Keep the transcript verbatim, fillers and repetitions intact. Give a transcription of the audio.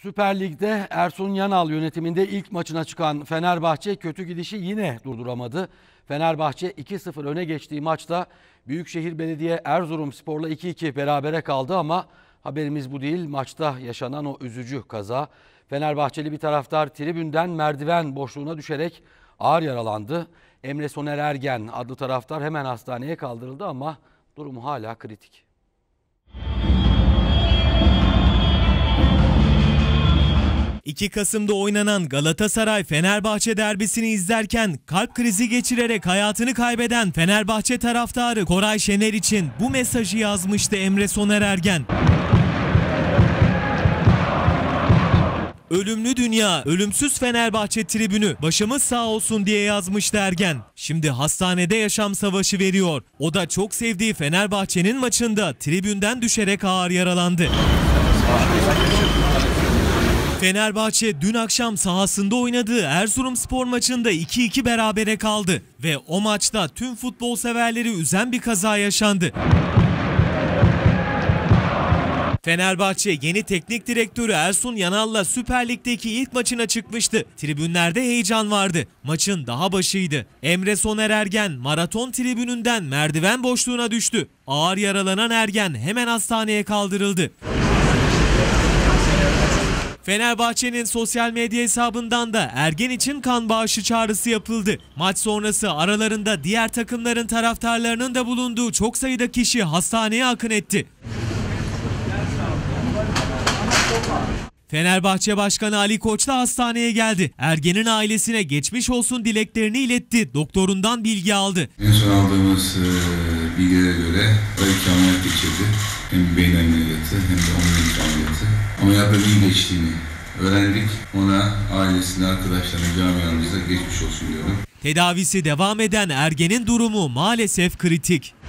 Süper Lig'de Ersun Yanal yönetiminde ilk maçına çıkan Fenerbahçe kötü gidişi yine durduramadı. Fenerbahçe iki sıfır öne geçtiği maçta Büyükşehir Belediye Erzurumspor'la iki iki berabere kaldı ama haberimiz bu değil. Maçta yaşanan o üzücü kaza. Fenerbahçeli bir taraftar tribünden merdiven boşluğuna düşerek ağır yaralandı. Emre Soner Ergen adlı taraftar hemen hastaneye kaldırıldı ama durumu hala kritik. iki Kasım'da oynanan Galatasaray-Fenerbahçe derbisini izlerken kalp krizi geçirerek hayatını kaybeden Fenerbahçe taraftarı Koray Şener için bu mesajı yazmıştı Emre Soner Ergen. Ölümlü dünya, ölümsüz Fenerbahçe tribünü, başımız sağ olsun diye yazmıştı Ergen. Şimdi hastanede yaşam savaşı veriyor. O da çok sevdiği Fenerbahçe'nin maçında tribünden düşerek ağır yaralandı. Fenerbahçe dün akşam sahasında oynadığı Erzurumspor maçında iki iki berabere kaldı ve o maçta tüm futbol severleri üzen bir kaza yaşandı. Fenerbahçe yeni teknik direktörü Ersun Yanal'la Süper Lig'deki ilk maçına çıkmıştı. Tribünlerde heyecan vardı. Maçın daha başıydı. Emre Soner Ergen maraton tribününden merdiven boşluğuna düştü. Ağır yaralanan Ergen hemen hastaneye kaldırıldı. Fenerbahçe'nin sosyal medya hesabından da Ergen için kan bağışı çağrısı yapıldı. Maç sonrası aralarında diğer takımların taraftarlarının da bulunduğu çok sayıda kişi hastaneye akın etti. Fenerbahçe Başkanı Ali Koç da hastaneye geldi. Ergen'in ailesine geçmiş olsun dileklerini iletti. Doktorundan bilgi aldı. En son aldığımız e, bilgilere göre belki ameliyat geçirdi. Hem beyin ameliyatı hem de omurilik ameliyatı. Ameliyatların iyi geçtiğini öğrendik. Ona, ailesine, arkadaşlarına, camiamıza geçmiş olsun diyorum. Tedavisi devam eden Ergen'in durumu maalesef kritik.